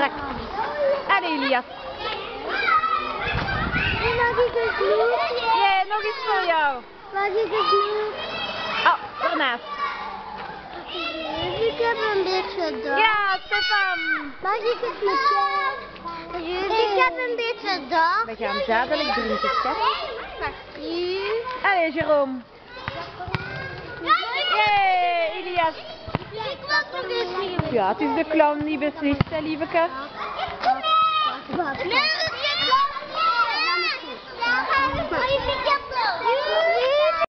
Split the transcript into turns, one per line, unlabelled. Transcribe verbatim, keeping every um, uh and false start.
En Elias.
Mag ik een snoep?
Ja, nog iets voor jou.
Mag ik een snoep?
Oh, daarnaast.
Ik heb een beetje dorst.
Ja, Stefan.
Mag ik een snoepje? Ik heb een beetje dorst.
We gaan dadelijk drinken, schat.
Merci.
Allee, Jerome. Yay, Elias.
Ik wil een beetje.
Ja, het is de clown die beslist, hè, lieveke.
Nee, dat is geen clown.